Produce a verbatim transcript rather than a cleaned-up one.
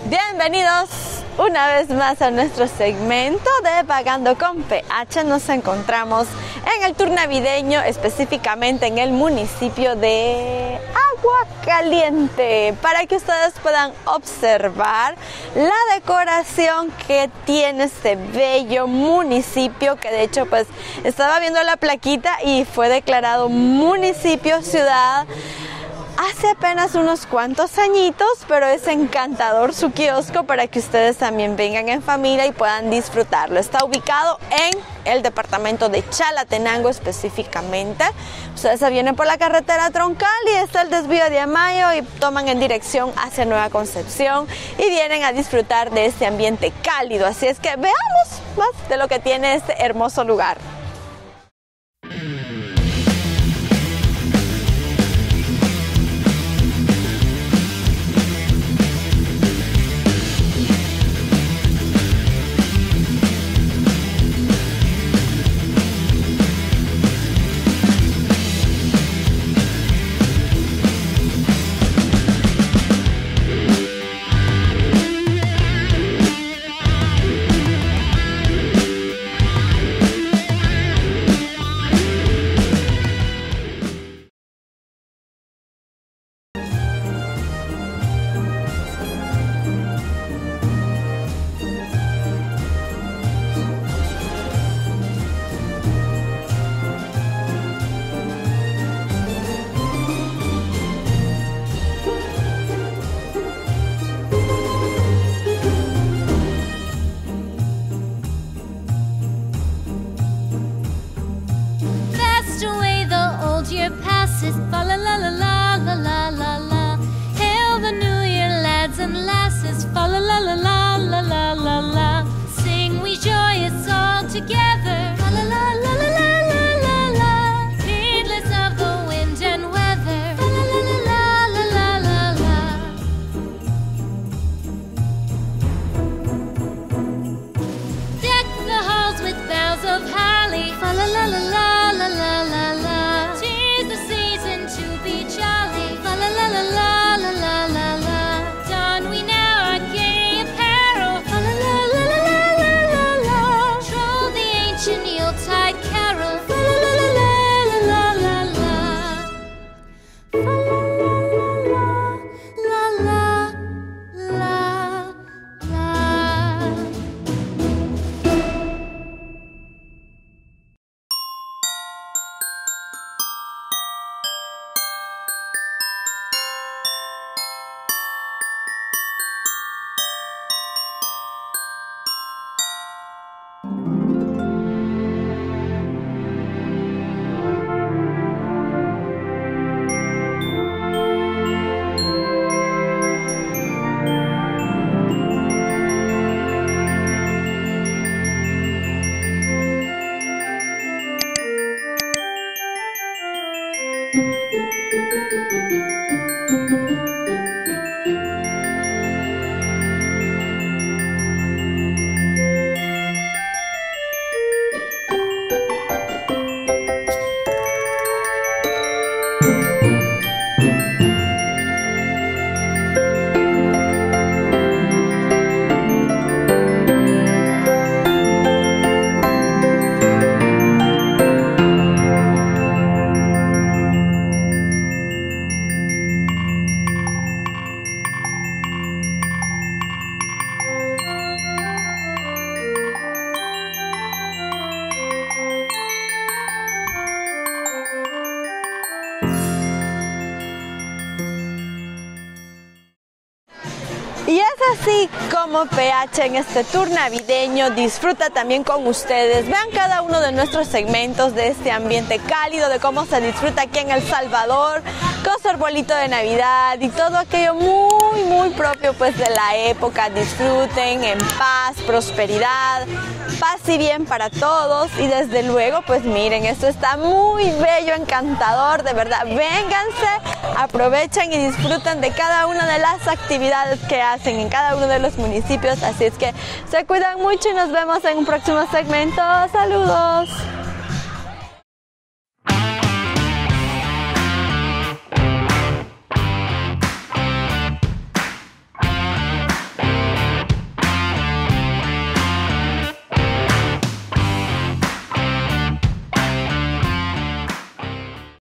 Bienvenidos una vez más a nuestro segmento de Vagando con P H. Nos encontramos en el tour navideño, específicamente en el municipio de Aguacaliente, para que ustedes puedan observar la decoración que tiene este bello municipio, que de hecho pues estaba viendo la plaquita y fue declarado municipio ciudad hace apenas unos cuantos añitos, pero es encantador su kiosco para que ustedes también vengan en familia y puedan disfrutarlo. Está ubicado en el departamento de Chalatenango específicamente. Ustedes se vienen por la carretera troncal y está el desvío de Amayo y toman en dirección hacia Nueva Concepción y vienen a disfrutar de este ambiente cálido. Así es que veamos más de lo que tiene este hermoso lugar. Year passes, fa la la la la la la la la. Hail the new year, lads and lasses, fa la la la la la la la la. Sing we joyous all together, fa la la la la la la la la. Heedless of the wind and weather, fa la la la la la la la. Deck the halls with boughs of holly, fa la la la la la la la la. Y es así como P H en este tour navideño disfruta también con ustedes. Vean cada uno de nuestros segmentos de este ambiente cálido, de cómo se disfruta aquí en El Salvador, con su arbolito de Navidad y todo aquello muy, muy propio pues de la época. Disfruten en paz, prosperidad, paz y bien para todos. Y desde luego, pues miren, esto está muy bello, encantador, de verdad. Vénganse, aprovechen y disfruten de cada una de las actividades que hacen en cada uno de los municipios. Así es que se cuidan mucho y nos vemos en un próximo segmento. ¡Saludos!